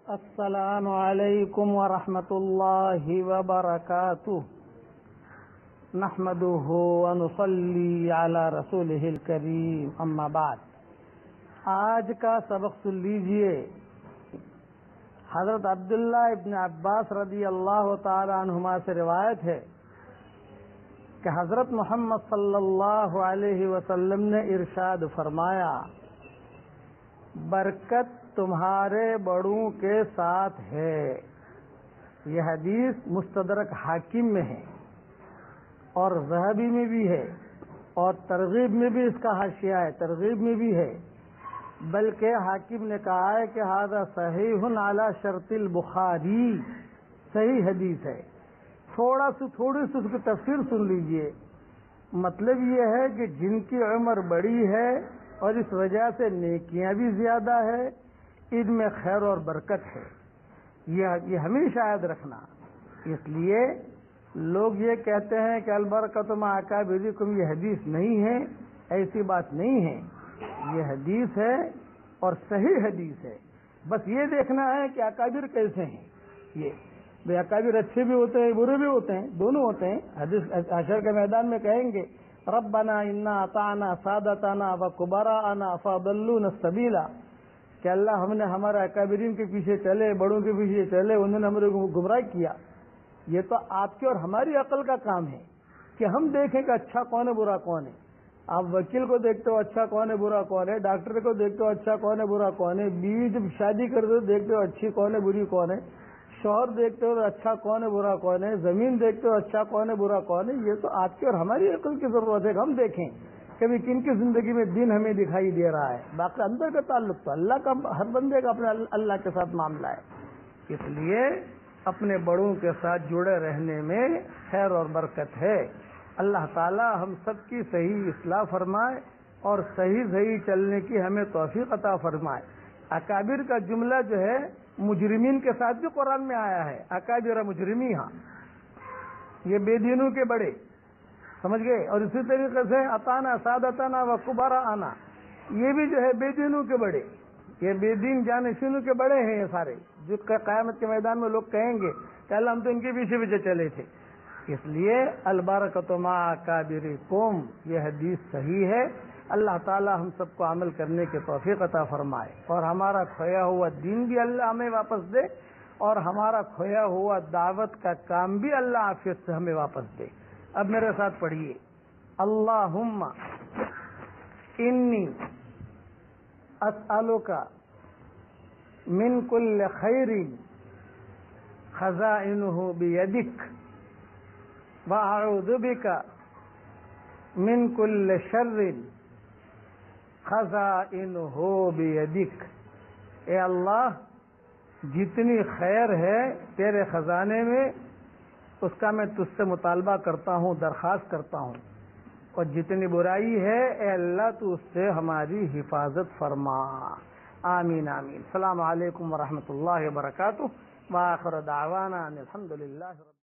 السلام علیکم ورحمۃ اللہ وبرکاتہ نحمده ونصلی علی رسولہ الکریم اما بعد۔ آج کا سبق سن لیجئے۔ حضرت عبداللہ ابن عباس رضی اللہ تعالی عنہما سے روایت ہے کہ حضرت محمد صلی اللہ علیہ وسلم نے ارشاد فرمایا، برکت تمہارے بڑوں کے ساتھ ہے۔ یہ حدیث مستدرک حاکم میں ہے اور ذہبی میں بھی ہے اور ترغیب میں بھی اس کا حاشیہ ہے، ترغیب میں بھی ہے، بلکہ حاکم نے کہا ہے کہ ھذا صحیح علی شرط البخاری، صحیح حدیث ہے۔ تھوڑی سی اس کی تفسیر سن لیجئے۔ مطلب یہ ہے کہ جن کی عمر بڑی ہے اور اس وجہ سے نیکیاں بھی زیادہ ہے، ان میں خیر اور برکت ہے۔ یہ ہمیشہ یاد رکھنا۔ اس لیے لوگ یہ کہتے ہیں کہ البرکۃ مع اکابرکم، یہ حدیث نہیں ہے، ایسی بات نہیں ہے، یہ حدیث ہے اور صحیح حدیث ہے۔ بس یہ دیکھنا ہے کہ اکابر کیسے ہیں۔ یہ بے اکابر اچھے بھی ہوتے ہیں، برے بھی ہوتے ہیں، دونوں ہوتے ہیں۔ حدیث حشر کے میدان میں کہیں گے ربنا انا اطعنا سادتنا وکبراءنا فضلونا السبیل، کہ اللہ ہم نے ہمارے اکابرین کے پیچھے چلے، بڑوں کے پیچھے چلے، انہوں نے ہمارے گمراہ کیا۔ یہ تو آپ کی اور ہماری عقل کا کام ہے کہ ہم دیکھیں کہ اچھا کون ہے، برا کون ہے۔ آپ وکیل کو دیکھتے ہو اچھا کون ہے، برا کون ہے، ڈاکٹر کو دیکھتے ہو اچھا کون ہے، برا کون ہے، بیوی جب شادی کرتے ہو دیکھتے ہو اچھی کون ہے، بری کون ہے، شوہر دیکھتے ہو اچھا کون ہے، برا کون ہے، زمین دیکھتے ہو اچھا کون ہے، برا کون ہے۔ یہ تو آپ کی اور ہماری عقل کی ضرورت ہے کہ ہم دیکھیں کہ کن کی زندگی میں دین ہمیں دکھائی دے رہا ہے۔ باقی اندر کا تعلق تو اللہ کا، ہر بندے کا اپنے اللہ کے ساتھ معاملہ ہے۔ اس لیے اپنے بڑوں کے ساتھ جڑے رہنے میں خیر اور برکت ہے۔ اللہ تعالی ہم سب کی صحیح اصلاح فرمائے اور صحیح چلنے کی ہمیں توفیق عطا فرمائے۔ اکابر کا جملہ جو ہے مجرمین کے ساتھ بھی قرآن میں آیا ہے، اکابر مجرمی، ہاں، یہ بے دینوں کے بڑے، سمجھ گئے۔ اور اسی طریقے سے اطانا سادتنا و کبراءنا، یہ بھی جو ہے بے دینوں کے بڑے، یہ بے دین جانشینوں کے بڑے ہیں، یہ سارے جو قیامت کے میدان میں لوگ کہیں گے کہ اللہ ہم تو ان کے پیچھے پیچھے چلے تھے۔ اس لیے البرکۃ مع اکابرکم، یہ حدیث صحیح ہے۔ اللہ تعالی ہم سب کو عمل کرنے کی توفیق عطا فرمائے اور ہمارا کھویا ہوا دین بھی اللہ ہمیں واپس دے اور ہمارا کھویا ہوا دعوت کا کام بھی اللہ عافیت سے ہمیں واپس دے۔ اب میرے ساتھ پڑھیے، اللہم انی اسألک من کل خیر خزائنہ بیدک واعوذ بک من کل شر خزائنہ بیدک۔ اے اللہ، جتنی خیر ہے تیرے خزانے میں اس کا میں تجھ سے مطالبہ کرتا ہوں، درخواست کرتا ہوں، اور جتنی برائی ہے اے اللہ تو اس سے ہماری حفاظت فرما۔ آمین آمین۔ السلام علیکم ورحمۃ اللہ وبرکاتہ۔ وآخر دعوانا ان الحمد للہ۔